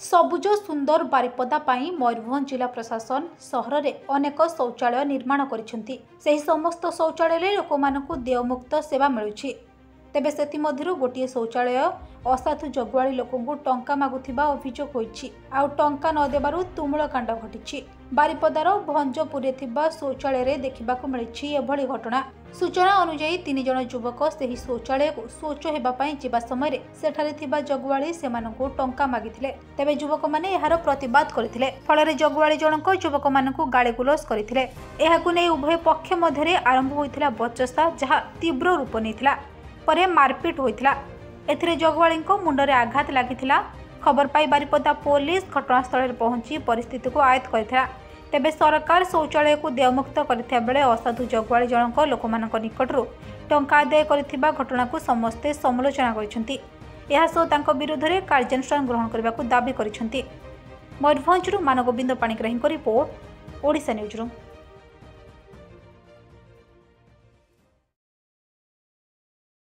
ସବୁଜ ସୁନ୍ଦର ବାରିପଦା ପାଇଁ ମୟୂରଭଞ୍ଜ ଜିଲ୍ଲା ପ୍ରଶାସନ ସହରରେ ଅନେକ ଶୌଚାଳୟ ନିର୍ମାଣ କରିଛନ୍ତି। ସେହି ସମସ୍ତ ଶୌଚାଳୟରେ ଲୋକମାନଙ୍କୁ ଦେୟମୁକ୍ତ ସେବା ମିଳୁଛି। ତେବେ ସେଥିମଧ୍ୟରୁ ଗୋଟିଏ ଶୌଚାଳୟ ଅସାଧୁ ଜଗୁଆଳି ଲୋକଙ୍କୁ ଟଙ୍କା ମାଗୁଥିବା ଅଭିଯୋଗ ହୋଇଛି। ଆଉ ଟଙ୍କା ନ ଦେବାରୁ ତୁମୁଳ କାଣ୍ଡ ଘଟିଛି। ବାରିପଦାର ଭଞ୍ଜପୁରରେ ଥିବା ଶୌଚାଳୟରେ ଦେଖିବାକୁ ମିଳିଛି ଏଭଳି ଘଟଣା। ସୂଚନା ଅନୁଯାୟୀ 3 ଜଣ ଯୁବକ ସେହି ଶୌଚାଳୟକୁ ଶୌଚ ହେବା ପାଇଁ ଯିବା ସମୟରେ ସେଠାରେ ଥିବା ଜଗୁଆଳି ସେମାନଙ୍କୁ ଟଙ୍କା ମାଗିଥିଲେ। ତେବେ ଯୁବକମାନେ ଏହାର ପ୍ରତିବାଦ କରିଥିଲେ। ଫଳରେ ଜଗୁଆଳି ଜଣକ ଯୁବକମାନଙ୍କୁ ଗାଳିଗୁଲଜ କରିଥିଲେ। ଏହାକୁ ନେଇ ଉଭୟ ପକ୍ଷ ମଧ୍ୟରେ ଆରମ୍ଭ ହୋଇଥିଲା ବଚସା, ଯାହା ତୀବ୍ର ରୂପ ନେଇଥିଲା। ପରେ ମାରପିଟ ହୋଇଥିଲା। ଏଥିରେ ଜଗୁଆଳିଙ୍କ ମୁଣ୍ଡରେ ଆଘାତ ଲାଗିଥିଲା। ଖବର ପାଇ ବାରିପଦା ପୋଲିସ ଘଟଣାସ୍ଥଳରେ ପହଞ୍ଚି ପରିସ୍ଥିତିକୁ ଆୟତ୍ତ କରିଥିଲା। ତେବେ ସରକାର ଶୌଚାଳୟକୁ ଦେୟମୁକ୍ତ କରିଥିବା ବେଳେ ଅସାଧୁ ଜଗୁଆଳି ଜଣକ ଲୋକମାନଙ୍କ ନିକଟରୁ ଟଙ୍କା ଆଦାୟ କରିଥିବା ଘଟଣାକୁ ସମସ୍ତେ ସମାଲୋଚନା କରିଛନ୍ତି। ଏହାସହ ତାଙ୍କ ବିରୋଧରେ କାର୍ଯ୍ୟାନୁଷ୍ଠାନ ଗ୍ରହଣ କରିବାକୁ ଦାବି କରିଛନ୍ତି। ମୟୂରଭଞ୍ଜରୁ ମାନଗୋବିନ୍ଦ ପାଣିଗ୍ରାହୀଙ୍କ ରିପୋର୍ଟ, ଓଡ଼ିଶା ନ୍ୟୁଜ୍ ରୁମ୍।